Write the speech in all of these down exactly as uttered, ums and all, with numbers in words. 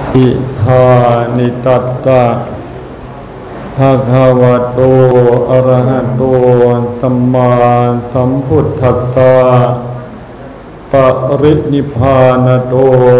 อิธานิตัตตะภะคะวะโตอะระหะโตสัมมาสัมพุทธัสสะปรินิพพานโต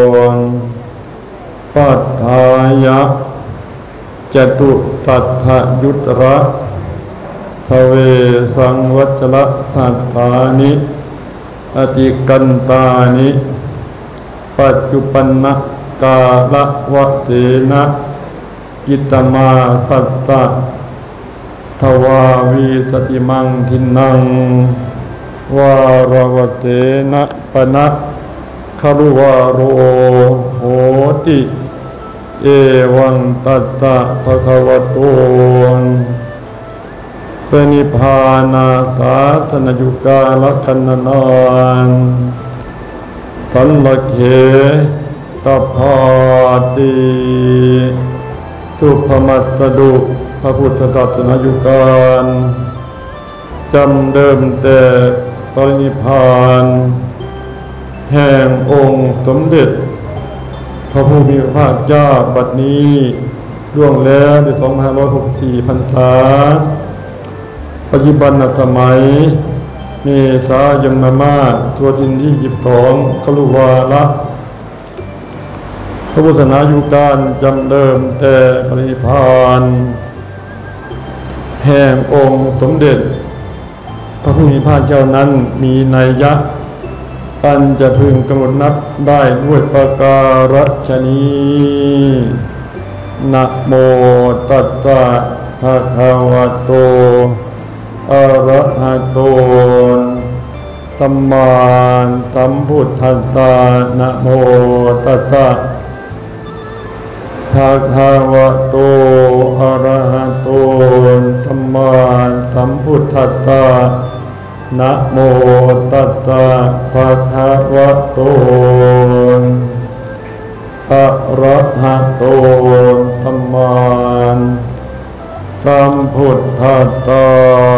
ปัฏฐายะจตุสัทธยุตระทเวสังวัชระสัสสานิอติกันตานิปัจจุปันนะกาลวะเสนะกิตมาสัตตะทวาวีสติมังทินังวารวะเสนะปนะคารุวาโรโหติเอวังตัสสะภะคะวะโตปนิพพานาสาธนยุกาลคันนานสันลเขตพาติสุภมัสสดุพระพุทธศาสนายุการจำเดิมแต่ปรินิพพานแห่งองค์สมเด็จพระผู้มีพระภาคเจ้าบัดนี้ล่วงแล้วในสองพันห้าร้อยหกสิบสี่พรรษาปัจจุบันสมัยเมษายนมาศตัวทินที่ยี่สิบสองคลุวาระพระพุทธศาสนาอยู่การจำเดิมแต่ปรินิพพานแห่งองค์สมเด็จพระผู้มีพระภาคเจ้านั้นมีนัยยะอันจะพึงกำหนดนับได้ด้วยประการฉนี้นะโมตัสสะภะคะวะโตอะระหะโตสัมมาสัมพุทธัสสะนะโมตัสสะภะคะวะโตอะระหะโตสัมมาสัมพุทธัสสะนะโมตัสสะภะคะวะโตอะระหะโตสัมมาสัมพุทธัสสะ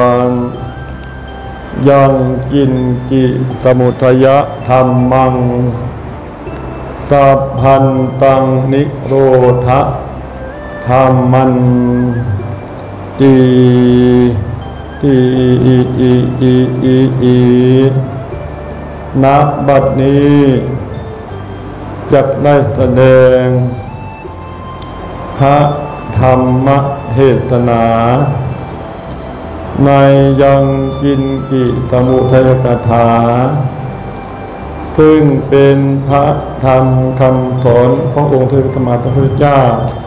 ยังกินกิสมุทัยธัมมังสัพพันตังนิโรธธัมมันติติอิอิอิอิอิณบัดนี้จักได้แสดงพระธรรมเทศนาในยังกินกิสมุทัยกถาซึ่งเป็นพระธรรมคำสอนขององค์เทพสมมาสัมพุทธเจ้า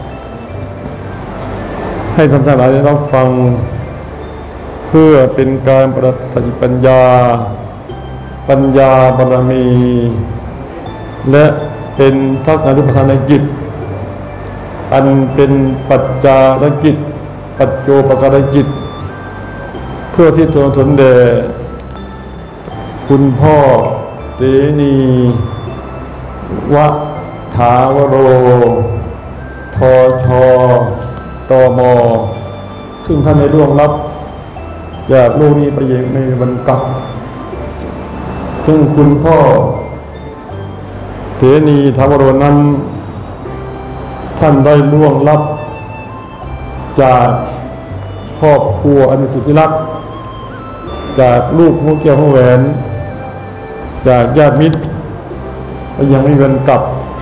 ให้ท่านทั้งหลายได้รับฟังเพื่อเป็นการประสิทธิปัญญาปัญญาบารมีและเป็นทักษะรูปธรรมกิจอันเป็นปัจจารกิจปัจโจปการกิจเพื่อที่จะสนแด่คุณพ่อเสนีวะถาวโรทชตมซึ่งท่านได้ร่วงรับจากโลกนี้ไปอย่างในวันกลับซึ่งคุณพ่อเสนีถาวโรนั้นท่านได้ล่วงลับจากครอบครัวอันสุดที่รักจากลูกหัวแก้วหัวแหวนจากญาติมิตรก็ยังไม่เวียนกลับ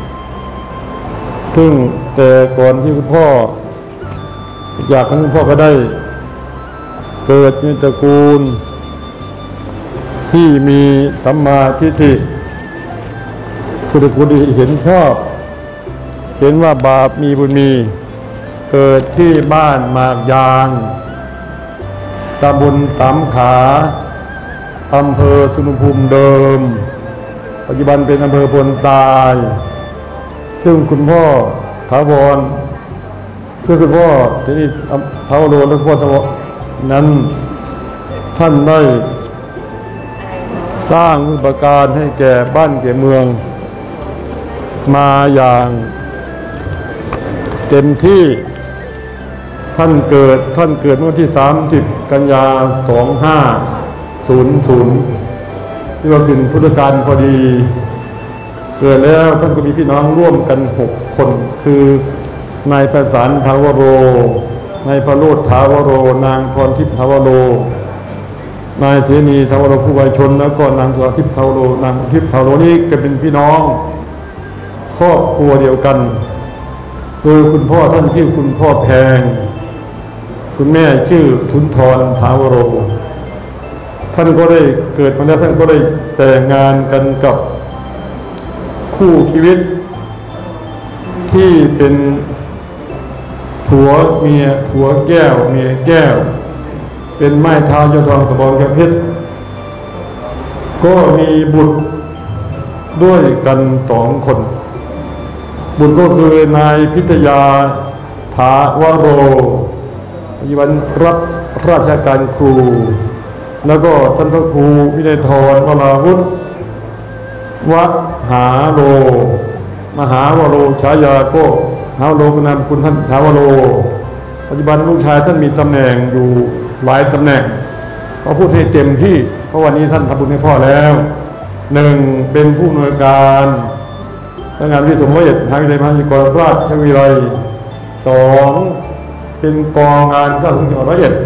ซึ่งแต่ก่อนที่คุณพ่ออยากให้คุณพ่อก็ได้เกิดในตระกูลที่มีสัมมาทิฏฐิคือตระกูลที่เห็นชอบเห็นว่าบาปมีบุญมีเกิดที่บ้านหมากยางตำบลสามขาอำเภอสุวรรณภูมิเดิมปัจจุบันเป็นอำเภอพลตายซึ่งคุณพ่อถาวรคือคุณพ่อที่นี่ถาวรและพ่อถาวรนั้นท่านได้สร้างอุปการให้แก่บ้านแก่เมืองมาอย่างเต็มที่ท่านเกิดท่านเกิดเมื่อที่สามสิบกันยาสองห้าศูนย์ศูนย์ที่เราถึงพุทธกาลพอดีเกิดแล้วท่านก็มีพี่น้องร่วมกันหกคนคือนายไพศาลทาวโรนายพระโรจน์ทาวโรนางพรทิพย์ทาวโรนายเสนีทาวโรผู้วายชนแล้วก็นางสุรทิพย์ทาวโรนางทิพย์ทาวโรนี่ก็เป็นพี่น้องครอบครัวเดียวกันโดยคุณพ่อท่านชื่อคุณพ่อแพงคุณแม่ชื่อสุนทรทาวโรท่านก็ได้เกิดมาแล้วท่านก็ได้แต่งงานกันกับคู่ชีวิตที่เป็นผัวเมียผัวแก้วเมียแก้วเป็นไม้เท้าเจ้าทองกระบองกระเพชรก็มีบุตรด้วยกันสองคนบุตรก็คือนายพิทยาถาวโรปัจจุบันรับราชการครูแล้วก็ท่านพระครูวินัยธรวราวุฒิวัดหาโลมหาวโรฉายาก็หาโลกนามคุณท่านถาวโรปัจจุบันลูกชายท่านมีตำแหน่งอยู่หลายตำแหน่งเขาพูดให้เต็มที่เพราะวันนี้ท่านทำบุญให้พ่อแล้วหนึ่งเป็นผู้อำนวยการสำนักงานวิทยสมเด็จมหาวิทยาลัยมหาวิทยาลัยราชวิทยาลัยสองเป็นกองงานเจ้าคุณจังหวัดร้อยเอ็ด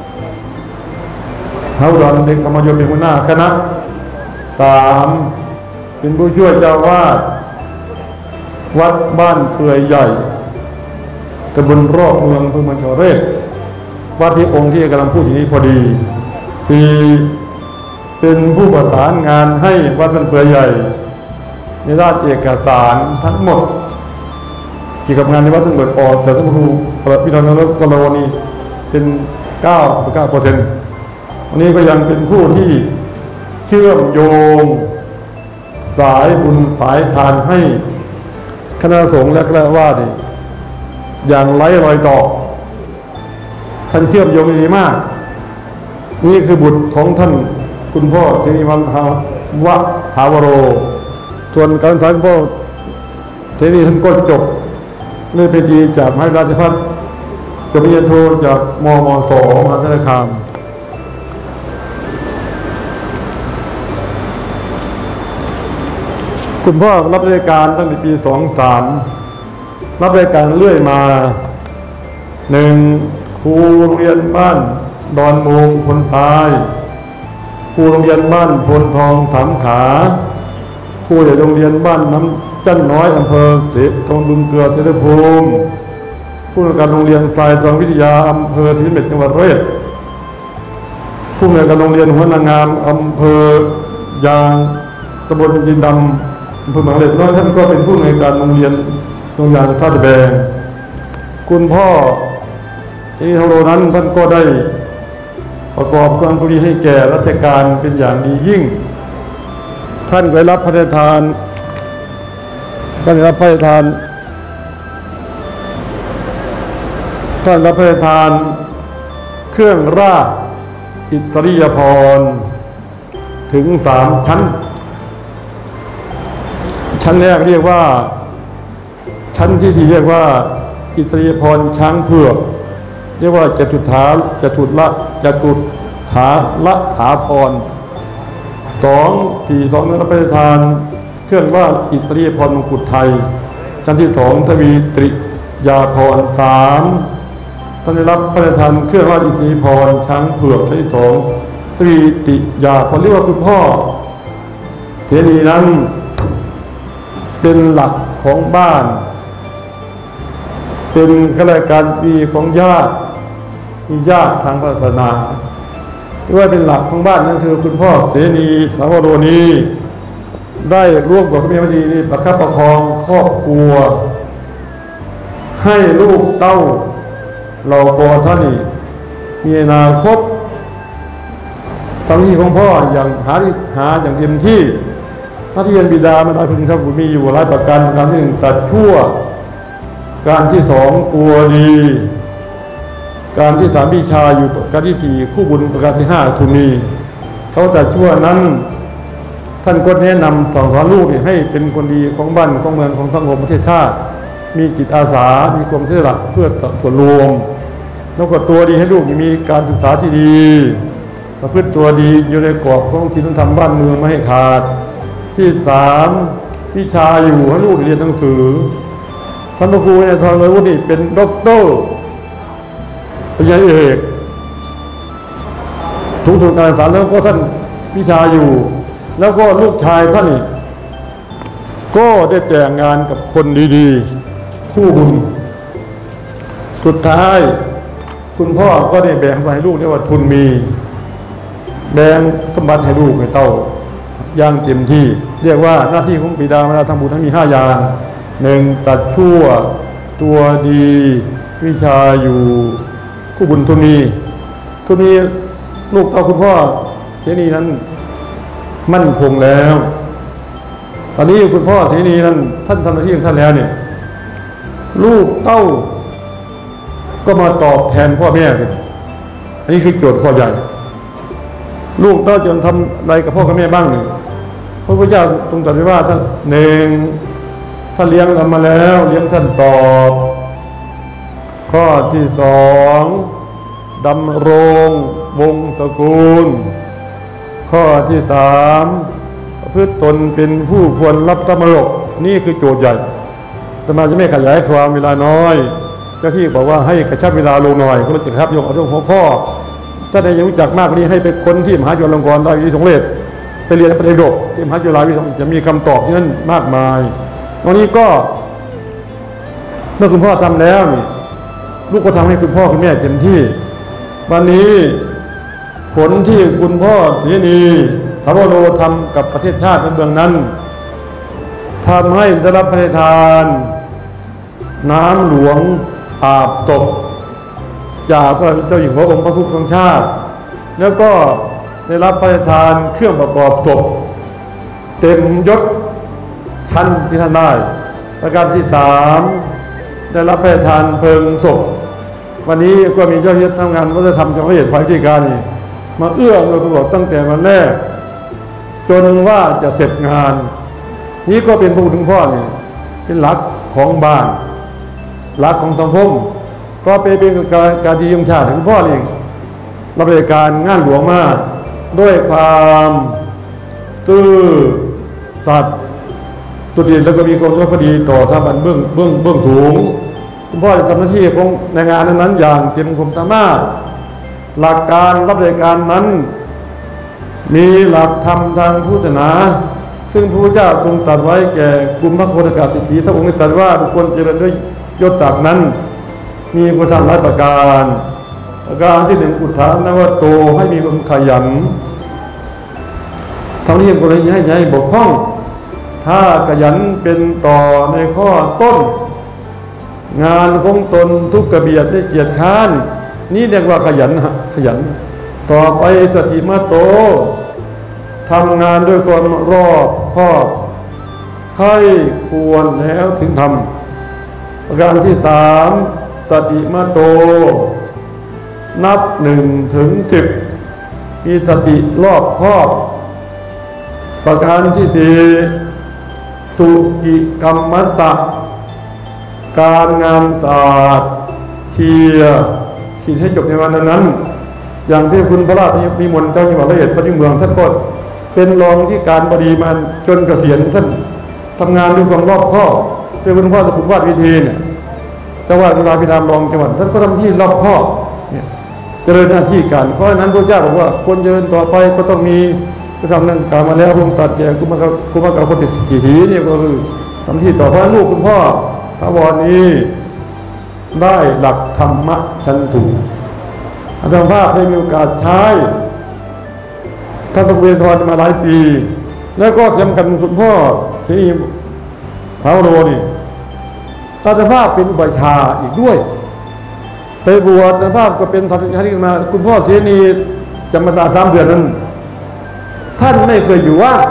เฮาดอนเป็นธรรมยมเป็นหัวหน้าคณะสามเป็นผู้ช่วยเจ้าวาดวัดบ้านเปื่อยใหญ่ตำบลรอบเมืองอำเภอเมืองชลบุรีวัดที่องค์ที่กำลังพูดอยู่นี้พอดีสี่เป็นผู้ประสานงานให้วัดบ้านเปื่อยใหญ่ในด้านเอกสารทั้งหมดเกี่ยวกับงานในวัดทั้งหมดออกแต่ท่านครูประพิธานกรณีเป็นเก้าเก้าเปอร์เซ็นต์วันนี้ก็ยังเป็นผู้ที่เชื่อมโยงสายบุญสายทานให้คณะสงฆ์และคณะวาสอย่างไร้รอยต่อท่านเชื่อมโยงดีมากนี่คือบุตรของท่านคุณพ่อเทนิวันวะถาวโรส่วนการศึกษาพ่อเทนีท่านก็จบเลื่อนไปดีจากมหาวิทยาลัยราชภัฏจบปริญญาโทจากมมสมหาสารคามคุณพ่อรับราชการตั้งแต่ปีสองสามรับราชการเรื่อยมาหนึ่งครูโรงเรียนบ้านดอนมงพลทรายครูโรงเรียนบ้านพลทองสามขาครูใหญ่โรงเรียนบ้านน้ำจันน้อยอำเภอเสทองดุมเกลือเสรภูมิผู้อำนวยการโรงเรียนทรายทองวิทยาอำเภอที่เม็ดจังหวัดร้อยเอ็ดผู้อำนวยการโรงเรียนหัวนางงามอำเภอยางตำบลยินดำอำเภอหนองเหล็กน้อยท่านก็เป็นผู้อำนวยการโรงเรียนโรงเรียนท่าตะแบงคุณพ่อที่ทางโรนั้นท่านก็ได้ประกอบความดีให้แก่ราชการเป็นอย่างดียิ่งท่านได้รับพระราชทานท่านได้รับพระราชทานท่านรับพระราชทานเครื่องราชอิสริยาภรณ์ถึงสามชั้นชั้นแรกเรียกว่าชั้นที่ที่เรียกว่าอิสริยาภรณ์ช้างเผือกเรียกว่าจตุถาจตุละจตุถาละถาภรณ์สองสี่สองนั้นรับพระราชทานเครื่องว่าอิสริยาภรณ์มงกุฎไทยชั้นที่สองทวีตริยาภรณ์สามท่านได้รับพระราชทานเครื่องว่าอิสริยาภรณ์ช้างเผือกชั้นที่สองทวีติยาภรณ์เรียกว่าคุณพ่อเสนีนั้นเป็นหลักของบ้านเป็นข้าราชการดีของญาติมีญาติทางศาสนาที่ว่าเป็นหลักของบ้านนั่นคือคุณพ่อเสนีสาวโรนี้ได้ร่วมกับพระเมียพอดีประคับประคองครอบครัวให้ลูกเต้าเราปอท่านนี่มีอนาคตทำที่ของพ่ออย่างหาหาอย่างเต็มที่หน้าที่บิดามันอาพึงครับมีอยู่หลายประการการที่หนึ่งตัดชั่วการที่สองกลัวดีการที่สามวิชาอยู่การที่สี่คู่บุญประการที่ห้าทุนีเขาตัดชั่วนั้นท่านก็แนะนำสอนสอนลูกให้เป็นคนดีของบ้านของเมืองของสังคมประเทศชาติมีจิตอาสามีความเสียสละเพื่อส่วนรวมแล้วก็ตัวดีให้ลูกมีการศึกษาที่ดีประพฤติตัวดีอยู่ในกรอบของศีลธรรมบ้านเมืองไม่ให้ขาดที่สามวิชาอยู่ให้ลูกเรียนหนังสือท่านพระครูเนี่ยทองเลยวุฒิเป็นด็อกเตอร์ปริญญาเอกสูงสุดการศึกษาแล้วก็ท่านวิชาอยู่แล้วก็ลูกชายท่านนี่ก็ได้แต่งงานกับคนดีๆคู่บุญสุดท้ายคุณพ่อก็ได้แบ่งไปให้ลูกเรียกว่าทุนมีแบ่งสมบัติให้ลูกให้เต้าย่างเต็มที่เรียกว่าหน้าที่ของบิดามารดาทั้งบุญทั้งมีห้าอย่างหนึ่งตัดชั่วตัวดีวิชาอยู่คู่บุญทุนมีทุนมีลูกเต้าคุณพ่อเจนีนั้นมั่นคงแล้วตอนนี้คุณพ่อเจนีนั้นท่านทำหน้าที่ของท่านแล้วเนี่ยลูกเต้าก็มาตอบแทนพ่อแม่กันอันนี้คือโจทย์ข้อใหญ่ลูกเต้าจะทำอะไรกับพ่อกับแม่บ้างหนึ่งพระพุทธเจ้าทรงตรัสไว้ว่าท่านหนึ่งท่านเลี้ยงทำมาแล้วเลี้ยงท่านตอบข้อที่สองดำรงวงศ์สกุลข้อที่สามประพฤติตนเป็นผู้ควรรับธรรมรกนี่คือโจทย์ใหญ่แต่มาจะไม่ขยายความเวลาน้อยเจ้าที่บอกว่าให้กระชับเวลาลงหน่อยก็จะครับยกเอาเรื่องหัวข้อถ้าใครยังรู้จักมากกว่านี้ให้ไปค้นที่มหาจุฬาลงกรณ์ราชวิทยาลัยสงขลาไปเรียนประเด็นดกที่มหาจุฬาวิทยาลัยจะมีคำตอบที่นั่นมากมายวันนี้ก็เมื่อคุณพ่อทำแล้วนี่ลูกก็ทำให้คุณพ่อคุณแม่เต็มที่วันนี้ผลที่คุณพ่อเสนีทวโรทำกับประเทศชาติในเมืองนั้นทำให้ได้รับพระราชทานน้ำหลวงอาบศพจากพระเจ้าอยู่หัวองค์พระผู้เป็นชาติแล้วก็ได้รับพระราชทานเครื่องประกอบศพเต็มยศชั้นที่ท่านได้ประการที่สามได้รับพระราชทานเพลิงศพวันนี้ก็มีเจ้าหน้าที่ทำงานวัฒนธรรมจังหวัดฝ่ายวิชาการนี่มาเอื้อเราตลอดตั้งแต่วันแรกจนว่าจะเสร็จงานนี้ก็เป็นพระคุณพ่อเนี่ยเป็นหลักของบ้านหลักของสังคมก็เป็นเป็นการการดีของชาติของพ่อเองรับราชการงานหลวงมากด้วยความซื่อสัตย์สุจริตแล้วก็มีความรับผิดชอบต่อสถาบันเบื้องเบื้องเบื้องสูงคุณพ่อจะทำหน้าที่ของในงานนั้นอย่างเต็มความสามารถหลักการรับราชการนั้นมีหลักธรรมทางพุทธศาสนาซึ่งพระพุทธเจ้าทรงตรัสไว้แก่กลุ่มพระโคตกาติถีพระองค์ได้ตรัสว่าบุคคลเจริญด้วยยศศักดิ์นั้นมีคุณธรรมหลายประการประการที่หนึ่งอุทานนวัตโตให้มีความขยันทำนี้ก็เลยให้ใหญ่บกพร่องถ้าขยันเป็นต่อในข้อต้นงานของตนทุกกระเบียดได้เกียรติค้านนี่เรียกว่าขยันขยันต่อไปสติมาโตทำงานด้วยความรอบคอบใคร่ควรแล้วถึงทำประการที่สามสติมาโตนับหนึ่งถึงสิบมีสติรอบคอบประการที่สี่สุกิกรรมสะการงานศาสตร์เชียร์คิดให้จบในวันนั้นอย่างที่คุณพระราชมีมนเจ้าจังหวัดร้อยเอ็ดพระยิ่งเมืองท่านก็เป็นรองที่การบดีมาจนเกษียณท่านทำงานด้วยความรอบคอบเป็นคุณพ่อสุขุมวาดวิธีเนี่ยจังหวัดเวลาพิธามรองจังหวัดท่านก็ทำที่รอบคอบเนี่ยเจริญหน้าที่การเพราะฉะนั้นพระเจ้าบอกว่าคนเจริญต่อไปก็ต้องมีก็ทำนั่นการมาแล้วพระองค์ตรัสแก่กุมารกุมารกับคนติดกี่หีเนี่ยก็คือทำที่ต่อเพราะลูกคุณพ่อถาวรนี้ได้หลักธรรมะชั้นสูงอาจารย์ภาพได้มีโอกาสใช้ท่านพระเวททรมาหลายปีแล้วก็เทียมกันคุณพ่อที่นี่พระโรนี่อาจารย์ภาพเป็นอุปชาอีกด้วยไปบวชอาจารย์ภาพก็เป็นทำที่มาคุณพ่อที่นี่จำพรรษาสามเดือนนั้นท่านไม่เคยอยู่ว่า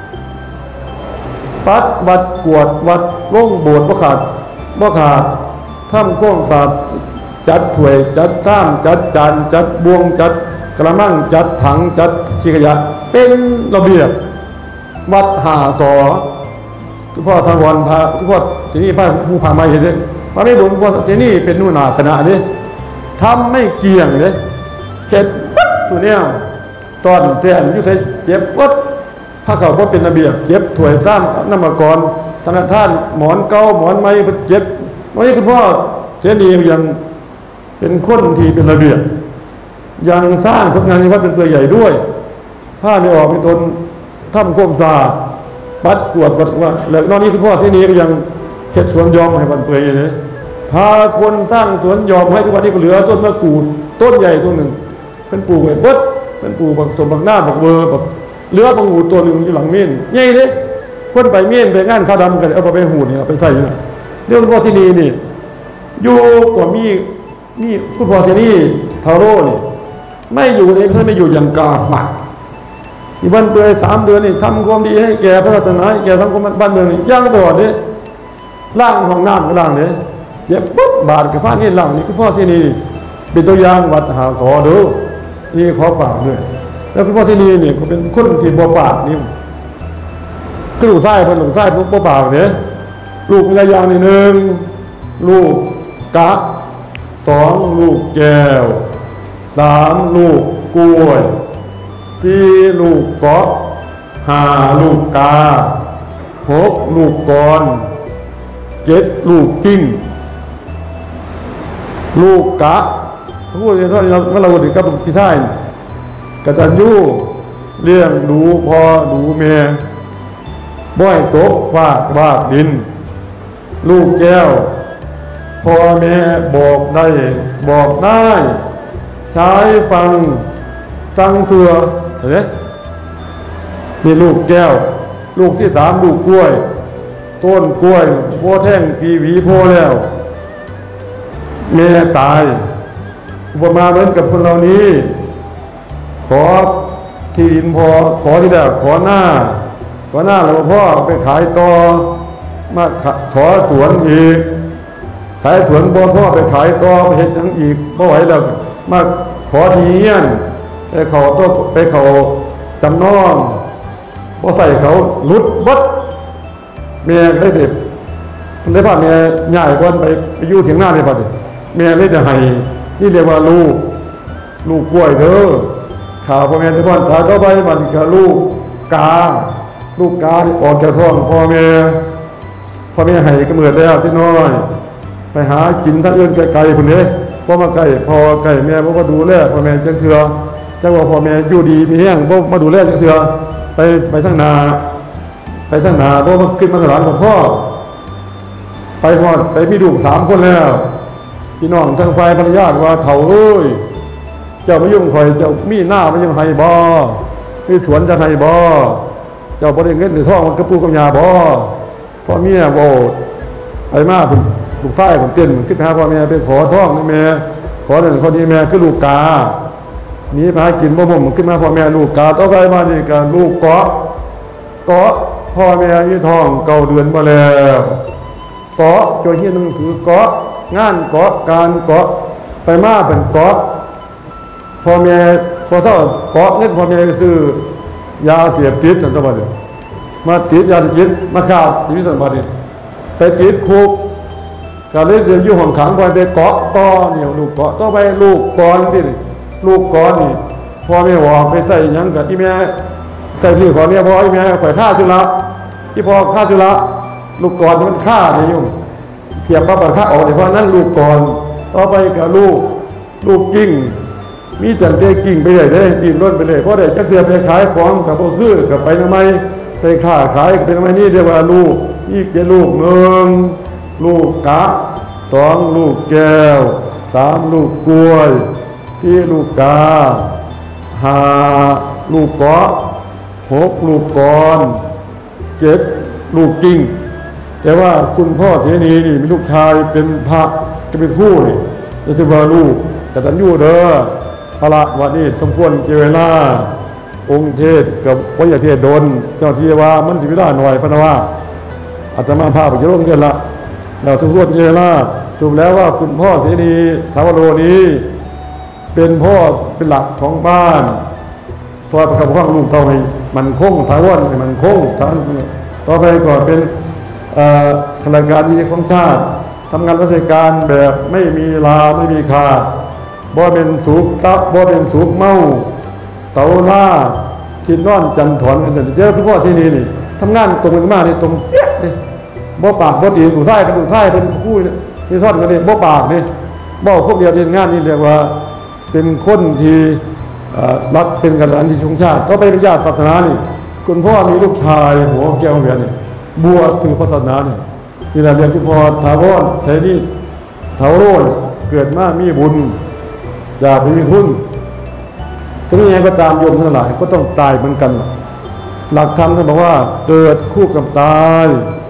ปัดวัดกวดวัดโล่งโบสถ์บ่ขาดบ่ขาดท่ามก้องศาสตร์จัดถ้วยจัดซ้ำจัดจานจัดบวงจัดกระมังจัดถังจัดขี้ขยะเป็นระเบียบวัดหาสอทุกพ่อทางวันพาทุกพ่อที่นี่พระผู้พามาเห็นเลยพระไม่บุญพ่อที่นี่เป็นนู่นนาขณะนี้ทำไม่เกี่ยงเลยเห็ดปั๊บตัวเนี้ยตอนเสียนยุทธเจ็บวัดถ้าเขาบ่เป็นระเบียบเก็บถ้วยซ้ำน้ำมากรธนาคารหมอนเก่าหมอนไม้เก็บวันนี้คุณพ่อเสนียังเป็นคนที่เป็นระเบียบยังสร้างผลงานในวัดเป็นตัวใหญ่ด้วยผ้าไม่ออกเป็นตนทำก้มตาปัดกวดปัดว่าแล้วนอกนี้คุณพ่อที่นี้ก็ยังเฮ็ดสวนยอมให้บันเปยเลยพาคนสร้างสวนยอมให้ทุกวันนี้ก็เหลือต้นมะกรูดต้นใหญ่ต้นหนึ่งเป็นปลูกไว้เบิดเป็นปลูกบักสมบักหน้าบักเบอร์แบบเหลือบักหูตัวหนึ่งอยู่หลังเม่นใหญ่เลยคนไปเม่นไปงานข้าวดำกันเอาไปหูเนี่ยเอาไปใส่เนี่ยเรื่องคุณพ่อที่นี่นี่อยู่กว่ามีนี่คุณพ่อที่นี่ทาโร่นี่ไม่อยู่ในท่านไม่อยู่อย่างกาฝากที่บ้านเปยสามเดือนนี่ทำความดีให้แก่พระศาสนาให้แก่สังคมบ้านเมืองนี่ย่างตลอดเนี่ยล่างห้องน้ำก็ล่างเนี่ยเจ็บปุ๊บบาดกับผ้านี่ล่างนี่คุณพ่อที่นี่เป็นตัวอย่างวัดหาสอดูนี่ขอฝากด้วยแล้วคุณพ่อที่นี่เนี่ยก็เป็นคนที่บ่ปากนี่คือลูกไส้เป็นลูกไส้พวกบ่ปากเนี่ยลูกมีอะไรอย่างหนึ่งลูกกะสองลูกแก้วสามลูกกล้วยสี่ลูกเกาะห้าลูกกาหกลูกกรเจ็ดลูกกิ้งลูกกะพูดอย่างนี้เราเมื่อเราถึงกับพี่ท่ายกตัญญูเลี้ยงดูพอดูเมียบ่อยตกฟากบาดดินลูกแก้วพ่อแม่บอกได้บอกได้ใช้ฟังตั้งเสือเห็นไหมนี่ลูกแก้วลูกที่สามลูกกล้วยต้นกล้วยโพแท่งปีหวีโพแล้วแม่ตายอุปมาเหมือนกับคนเหล่านี้ขอที่ดินพอขอที่แรกขอหน้าขอหน้าแล้วพ่อไปขายต่อมาขอสวนอีกขายสวนบ่พ่อไปขายต่อไปเห็นยังอีกบ่ไหวแล้วมาขอทีเงี้ยไปเขาต้องไปเขาจำนองพอใส่เขาลุดบัดเมียได้เด็ดเลยพ่อเมียใหญ่ก่อนไปไปยู่เถียงหน้าเลยพ่อเด็ดเมียเลยจะให้นี่เรียกว่าลูกลูกกล้วยเด้อข่าวพ่อแม่ที่พ่อตายก็ไปมันกับลูกกาลูกกาที่ออกจากท้องพ่อแม่พ่อแม่ให้กระเมิดแล้วที่น้อยไปหากินทั้งอื่นไกลๆคนนี้พ่อมาไก่พ่อไก่แม่พ่อมาดูแลพ่อแม่จังเถื่อจังว่าพ่อแม่อยู่ดีมีแห้งพ่อมาดูแลจังเถื่อไปไปทั้งนาไปทั้งนาพ่อมาขึ้นมาสลานของพ่อไปพ่อไปมีลูกสามคนแล้วพี่น้องทั้งฝ่ายภรรยาว่าเถ่าเอ้ยเจ้าไม่ยุ่งคอยเจ้ามีหน้าไม่ยุ่งไห้บ่มีสวนจะไห้บ่เจ้าบริเงินหรือท่องมันกระปูกระยาบ่พ่อเมียโบไปมาผมลูกชายผมเต้นขึ้นหาพ่อแม่ไปขอท่องนี่แม่ขอหนึ่งคนนี้แม่คือลูกกานี้พากินบ่ผมขึ้นมาพ่อแม่ลูกกาต่อไปมานี่กันลูกเกาะเกาะพ่อแม่ยี่ท้องเก่าเดือนมาแล้วเกาะโจยที่หนึ่งถือเกาะงานเกาะการเกาะไปมาเป็นเกาะพ่อแม่พอเท่าเกาะเงินพ่อแม่ซื้อยาเสียบติดสันตบัดมาติดยาเสียบติดมาฆ่าชีวิตสันตบัดไปติดคุกการเล่นเรียนอยู่ห้องขังพอไปเกาะต่อเนี่ยลูกเกาะต่อไปลูกกรที่ลูกกรนี่พ่อแม่ว่าไปใส่ยังกับที่แม่ใส่ที่พ่อแม่พ่อที่แม่ฝ่ายฆ่าจุฬาที่พ่อฆ่าจุฬาลูกกรมันฆ่าเนี่ยยุ่งเทียบกับฆ่าออกเพราะนั้นลูกกรต่อไปกับลูกลูกกิ้งมีจันเตกิ่งไปเลยได้ดินร่นไปเลยเพราะเด็กจะเสียไปขายของกับโบซื้อกับไปทำไมไปค้าขายเป็นทำไมนี่เรียกว่าลูกนี่เกลูกหนึ่งลูกกะสองลูกแก้วสามลูกกล้วยที่ลูกกาห้าลูกเกาะหกลูกกรเจ็ดลูกกิ้งแต่ว่าคุณพ่อเสนีนี่มีลูกชายเป็นพระจะเป็นผู้นี่จะจะว่าลูกกตัญญูเด้อพระวันนี้สมควรเจเวลาองค์เทศกับพระยาเทศโดนเจ้าที่ว่ามันสิวิลาหน่อยพระนว่าอาจจะมาพาไปจะร่วมกันละเราสมควรเจเวลาถูกแล้วว่าคุณพ่อเสนีทาวโรนี้เป็นพ่อเป็นหลักของบ้านซอยประคับข้องลูกเต่าให้มันคงถาวรให้มันคงทั้งต่อไปก่อนเป็นข้าราชการดีของชาติทำงานราชการแบบไม่มีลาไม่มีคาบ่เป็นสูบตับบ่เป็นสูบเมาเสาล่าที่นอนจันถอนกันเจอคุณพ่อที่นี่นี่ทำงานตรงกันมากนี่ตรงเจ๊ะเลยบ่ปากบ่ดีผู้ชายกับผู้ชายเป็นคู่ที่ทอดกันนี่บ่ปากนี่บ่ครบเดียวเรียนงานนี่เรียกว่าเป็นคนที่รักเป็นกันหลานที่ชงชาติก็ไปเป็นญาติศาสนานี่คุณพ่อมีลูกชายหัวแก้วเวียนนี่บวชคือศาสนานี่นี่แหละเรียนคุณพ่อถาวรแทนี่ถาวรเกิดมามีบุญอย่าไปมีทุนถึงยังไงก็ตามโยมทั้งหลายก็ต้องตายเหมือนกันหลักธรรมท่านบอกว่าเกิดคู่กับตาย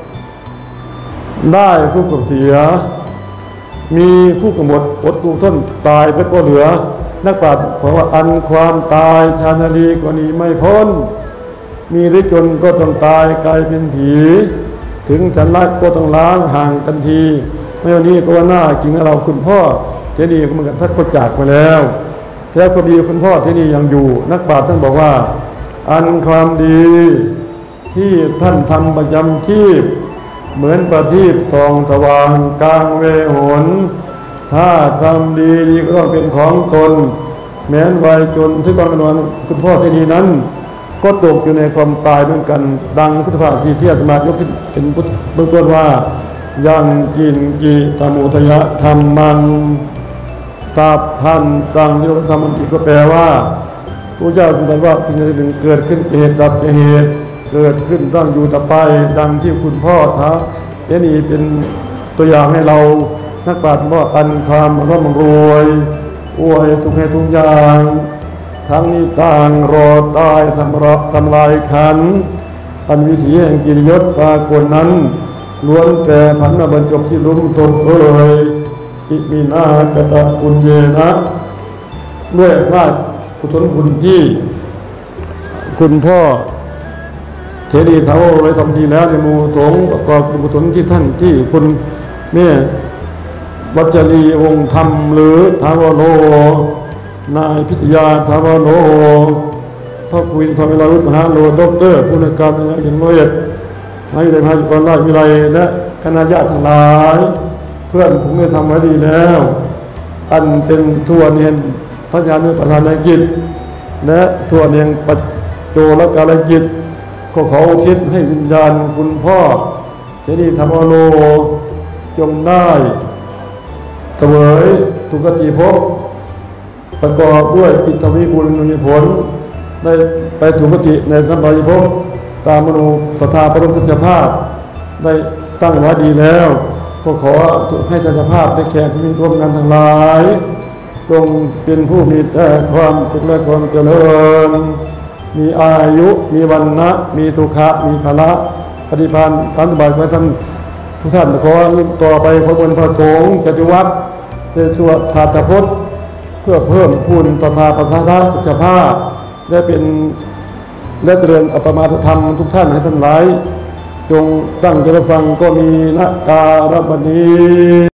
ได้คู่กับเสียมีคู่กับหมดอดกูทนตายไปก็เหลือนักปราชญ์บอกว่าอันความตายชานาลีกว่านี้ไม่พ้นมีฤทธิ์จนก็ต้องตายกลายเป็นผีถึงฉันรักก็ต้องล้างห่างกันทีไม่วันนี้ก็ว่าหน้าจริงเราคุณพ่อเจดีย์ก็เหมือนกันท่านก็จากไปแล้วแต่ก็ดีคุณพ่อที่นี่ยังอยู่นักปราชญ์ท่านบอกว่าอันความดีที่ท่านทำประจำชีพเหมือนประทีปทองสว่างกลางเวหนถ้าทำดีดีก็ต้องเป็นของตนแม้นวัยจนที่บางนวนคุณพ่อที่นี่นั้นก็ตกอยู่ในความตายเหมือนกันดังพุทธภาษิตที่อาตมายกขึ้นเป็นเบื้องต้นว่ายังกินกีตมุทยะธรรมันสาบพันดังที่เราทำมันอีกก็แปลว่าพระเจ้าทรงตรัสว่าสิ่งใดหนึ่งเกิดขึ้นเหตุดับเหตุเกิดขึ้นตั้งอยู่ต่อไปดังที่คุณพ่อท้าเอ็นี่เป็นตัวอย่างให้เรานักปราชญ์ว่าอันความร่ำรวยอวยทุกให้ทุกอย่างทั้งนี้ต่างรอตายทำรทำลายขันอันวิถีแห่งกิริยศปรากฏนั้นล้วนแต่ผันมาบรรจบที่ลุ่มตนเอ่ยอิมินากตะปุญเยนะด้วยว่ากุศลบุญที่คุณพ่อเทดีเท้าไว้ทำดีแล้วในหมู่สงฆ์ประกอบกุศลที่ท่านที่คุณแม่วัจรีองค์ธรรมหรือทาวโรนายพิทยาทาวโรพระคุยธรรมราวุฒิมหาโลด็อกเตอร์ผู้ในการอย่างน้อยให้ได้พาจุกรราชวิไลและคณะญาติทั้งหลายเพื่อนผมได้ทำไว้ดีแล้วอันเป็นส่วนเห็นทัศญานุประธานกิจและส่วนยังปัจโจรการกิจก็เขาคิดให้วิญญาณคุณพ่อเจดีย์ธรรมโลจงได้เสวยทุกติภพประกอบด้วยอิทธิวิบุญมีผลได้ไปถูกติในสัมปรายภพตามมโนสถาปรมสัจภาพได้ตั้งไว้ดีแล้วก็ขอให้สัจภาพได้แขกมีร่วมกันทั้งหลายจงเป็นผู้มีแต่ความสุขและความเจริญมีอายุมีวรรณะมีทุกขะมีภละปฏิภาณสารสบายของท่านทุกท่านขอต่อไปขอบนพระสงฆ์จตุวัตรในสวดถาตพจน์เพื่อเพิ่มพูนศรัทธาประสาทสุขภาพได้เป็นและเจริญอัปมาทธรรมทุกท่านให้ท่านหลายจงตั้งใจฟังก็มีนะการบัดนี้